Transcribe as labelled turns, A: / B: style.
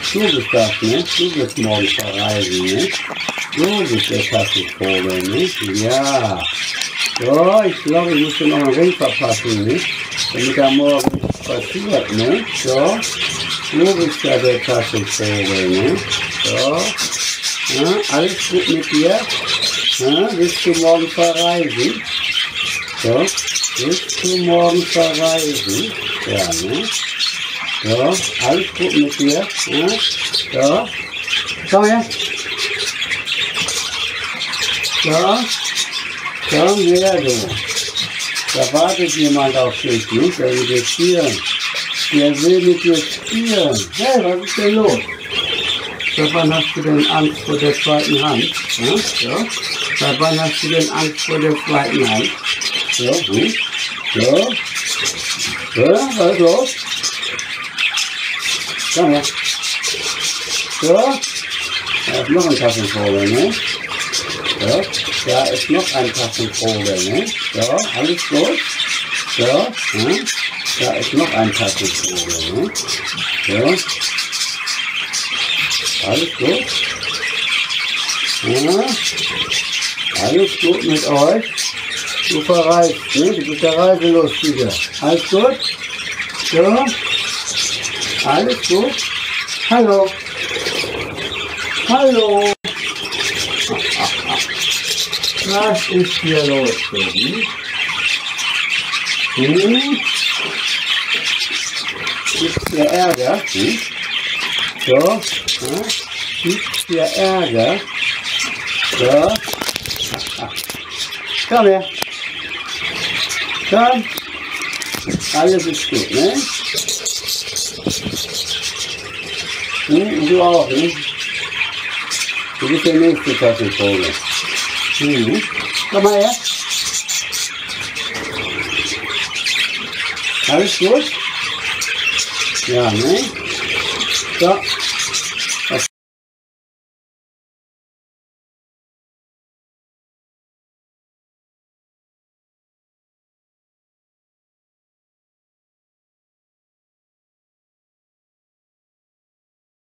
A: Du bist das, ne? Du bist morgen verreisen, ne? Du bist der Kassenvogel, ne? Ja. So, ich glaube, ich muss dir noch einen Ring verpassen, ne? Damit da morgen nichts passiert, ne? So. Du bist ja der Kassenvogel, ne? So. Ja, alles gut mit dir? Ja, willst du morgen verreisen? So. Willst du morgen verreisen? Ja, ne? So, alles gut mit dir? Ja? So. Komm her. So. Komm her, du. Da wartet jemand auf dich, ne? Der will dir spielen. Der will mit dir spielen. Hey, was ist denn los? Seit wann hast du denn Angst vor der zweiten Hand? Ja? So. Seit wann hast du denn Angst vor der zweiten Hand? So, gut. So. So, was ist los? Komm her. So. Da ist noch ein Kassenvogel, ne? So. Da ist noch ein Kassenvogel, ne? So, alles gut. So. Ja. Da ist noch ein Kassenvogel, ne? So. Alles gut. Ja. Alles gut mit euch. Du verreist, ne? Du bist der Reiselustige. Alles gut? So? Alles gut? Hallo? Hallo? Was ist hier los? Gibt's hier Ärger? So? Ja? Gibt's hier Ärger? So? Komm her. Komm. Alles ist gut, ne? Und du auch, ne? Du bist der nächste Kassenvogel. Komm mal her. Alles gut? Ja, ne? So.